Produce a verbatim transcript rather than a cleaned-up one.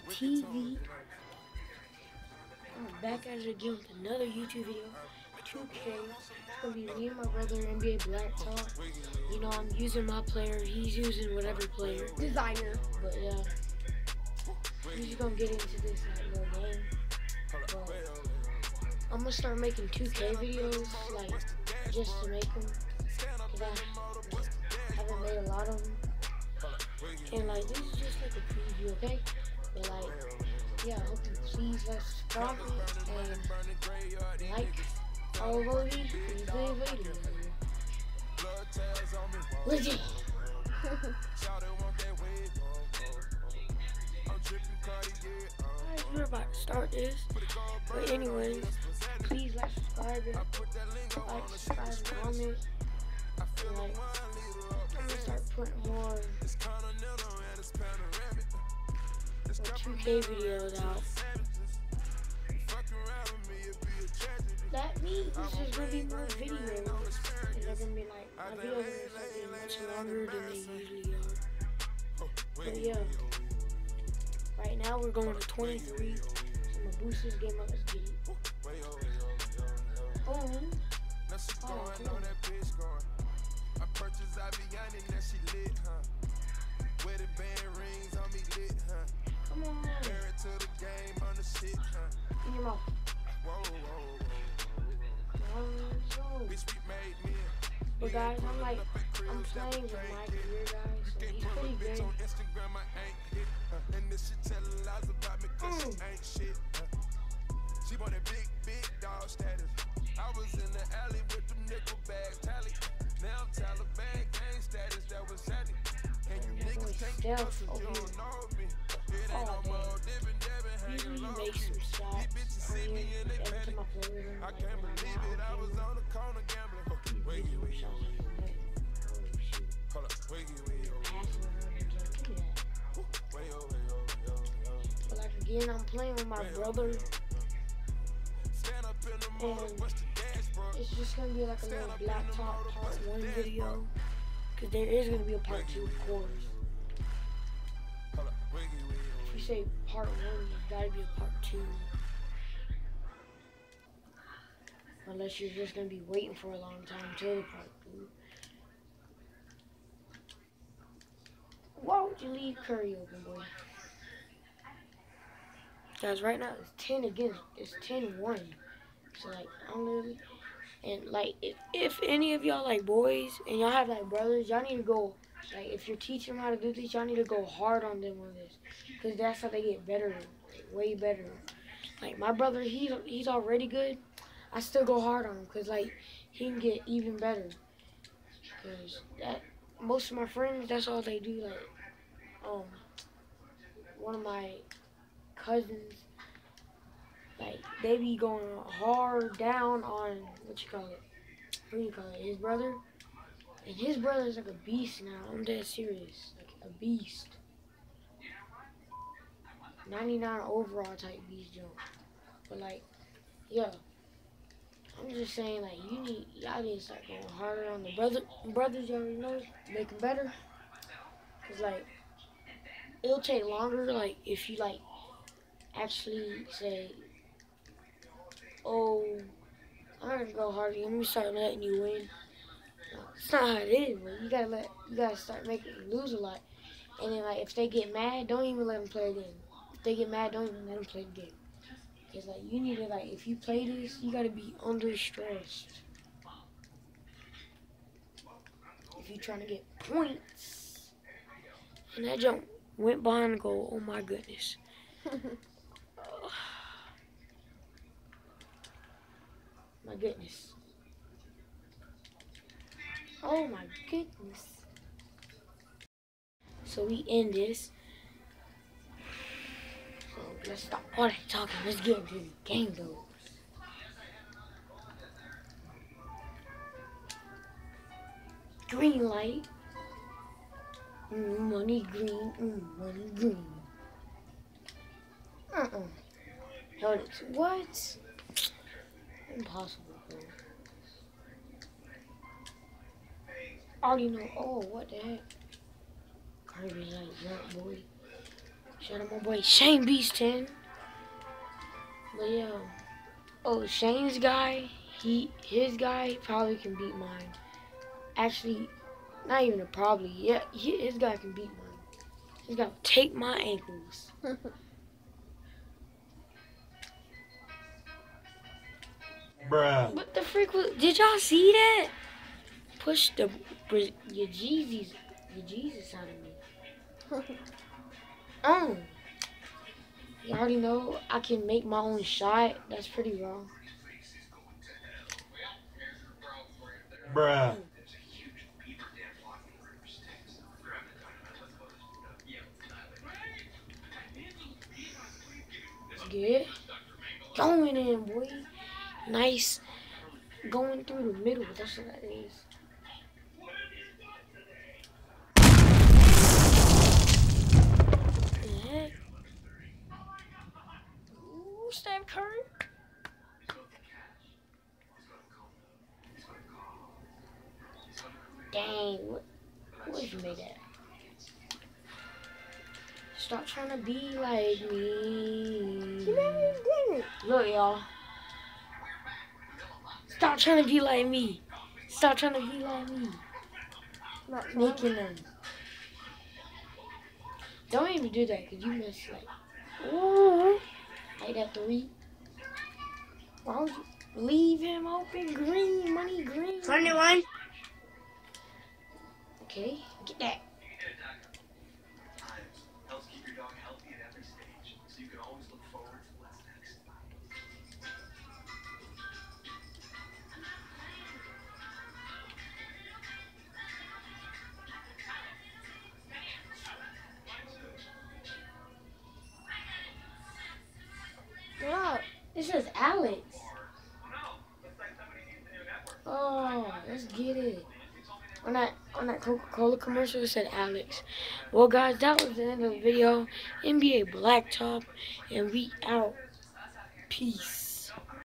T V. I'm back at it again with another YouTube video. two K. It's gonna be me and my brother, N B A Black Talk. You know, I'm using my player. He's using whatever player. Designer. But yeah, we're just gonna get into this like, little game. But I'm gonna start making two K videos, like just to make them. Cause I haven't made a lot of them. And like this is just like a preview, okay? But like, yeah, I hope you please like subscribe and like all of these. Please leave a video. Legit. Alright, we're about to start this. But anyways, please like, subscribe, and like, subscribe, and comment. And, like, I'm gonna start putting more two K videos out. That means there's gonna be more videos. And they're gonna be like, my videos are gonna be much longer than they usually are. But yeah, right now we're going to twenty-three. So I'm gonna boost this game up. Let's get it. Boom. Oh, come on. I purchased Avian and that she lit, huh? Where the band rings on me lit, huh? Come on. Married to the game on the shit, huh? In your mouth. Whoa, whoa, whoa. Oh, Bitch, we made me. but guys, I'm like, I'm playing with Mike here, guys, so he's pretty good. On Instagram, I ain't hit, huh? And this shit telling lies about me cause Mm. she ain't shit, huh? She want a big, big dog status. I was in the alley with the nickel bag tally. Now I'm Taliban gang status, that was sandy. And you That boy niggas can't stealth trust over you here. don't know me. It ain't Oh, no more dang. dipping, dabbing, Usually hanging he low. makes some shots. These bitches I see mean, me and they every panic. time I play with him, I like, can't when I'm believe not it, I on was camera, on the corner gambling. Huh, he's wiggy, making wiggy, shots like that. Oh, shoot. hold up, wiggy, wiggy, oh, Passing around and jump. Look at that. way, oh, way, oh, way, oh, oh. But like, again, I'm playing with my brother, Stand up in the motor, and bust the dashboard. it's just gonna be like a little Black Talk part one video. Cause there is gonna be a part two, of course. Hold up, wiggy, wiggy, If you say part one, there's gotta be a part two. Unless you're just gonna be waiting for a long time until the part two. Why would you leave Curry open, boy? Guys, right now it's ten against, it's ten one. So like, I'm literally, and like, if, if any of y'all like boys and y'all have like brothers, y'all need to go, like, if you're teaching them how to do this, y'all need to go hard on them on this. Because that's how they get better, like, way better. Like, my brother, he's, he's already good. I still go hard on him because, like, he can get even better. Because that, most of my friends, that's all they do. Like, um, one of my cousins, like, they be going hard down on, what you call it, what do you call it, his brother, and his brother's like a beast now. I'm dead serious, like a beast. ninety-nine overall type beast jump. But like, yeah, I'm just saying, like, you need, y'all need to start going harder on the brother, brothers, you already know, make them better. Cause like, it'll take longer, like, if you like, actually say, oh, I'm not gonna go harder. Let me start letting you win. No, it's not how it is, man. You gotta let, you gotta start making them lose a lot. And then like, if they get mad, don't even let them play again. If they get mad, don't even let them play the game. Cause like, you need to like, if you play this, you gotta be under stress. If you're trying to get points. And that jump went behind the goal. Oh my goodness. My goodness. Oh my goodness. So we end this. So let's stop all that talking. Let's get into the game though. Green light. Mm, money green. Mm, money green. Uh-uh. Held it. What? Impossible, bro. I already know. Oh, what the heck? Kirby's like, jump, boy. Shout out my boy Shane Beast ten. But yeah. Oh, Shane's guy, he his guy probably can beat mine. Actually, not even a probably. Yeah, he, his guy can beat mine. He's gonna take my ankles. Bruh. What the freak was? Did y'all see that? Push the your Jeezys, your Jesus out of me. Oh, you already know I can make my own shot. That's pretty wrong. Bruh. Good. Going in, boy. Nice. Going through the middle. That's what that is. Yeah. Ooh, Steph Curry. Dang. What, what if you made that? Stop trying to be like me. You never did it. Look, y'all. Stop trying to be like me. Stop trying to be like me. Not Making them. Don't even do that, because you miss, like, ooh, like that three. Why would you leave him open? Green, money, green. twenty-one. Okay, get that. Helps keep your dog healthy at every stage, so you can always look forward to what's next. Look, it says Alex. Oh, let's get it. On that on that Coca-Cola commercial, it said Alex. Well, guys, that was the end of the video. N B A Blacktop, and we out. Peace.